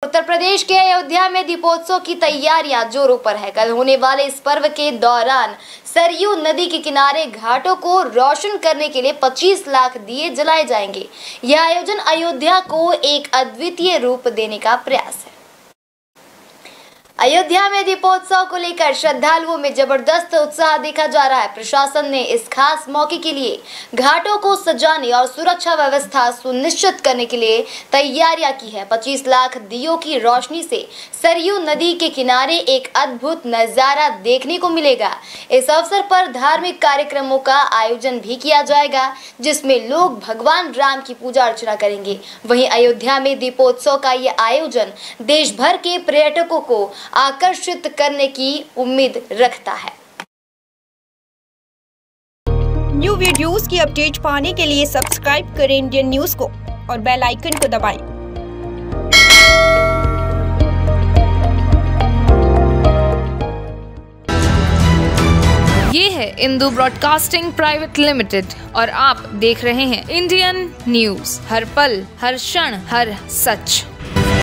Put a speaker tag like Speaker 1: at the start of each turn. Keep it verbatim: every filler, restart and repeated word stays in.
Speaker 1: उत्तर प्रदेश के अयोध्या में दीपोत्सव की तैयारियां जोरों पर है। कल होने वाले इस पर्व के दौरान सरयू नदी के किनारे घाटों को रोशन करने के लिए पच्चीस लाख दिए जलाए जाएंगे। यह आयोजन अयोध्या को एक अद्वितीय रूप देने का प्रयास है। अयोध्या में दीपोत्सव को लेकर श्रद्धालुओं में जबरदस्त उत्साह देखा जा रहा है। प्रशासन ने इस खास मौके के लिए घाटों को सजाने और सुरक्षा व्यवस्था सुनिश्चित करने के लिए तैयारियां की है। पच्चीस लाख दियों की रोशनी से सरयू नदी के किनारे एक अद्भुत नजारा देखने को मिलेगा। इस अवसर पर धार्मिक कार्यक्रमों का आयोजन भी किया जाएगा, जिसमें लोग भगवान राम की पूजा अर्चना करेंगे। वहीं अयोध्या में दीपोत्सव का ये आयोजन देश भर के पर्यटकों को आकर्षित करने की उम्मीद रखता है।
Speaker 2: न्यू वीडियोस की अपडेट पाने के लिए सब्सक्राइब करें इंडियन न्यूज को और बेल आइकन को दबाएं।
Speaker 3: ये है इंदू ब्रॉडकास्टिंग प्राइवेट लिमिटेड और आप देख रहे हैं इंडियन न्यूज। हर पल, हर क्षण, हर सच।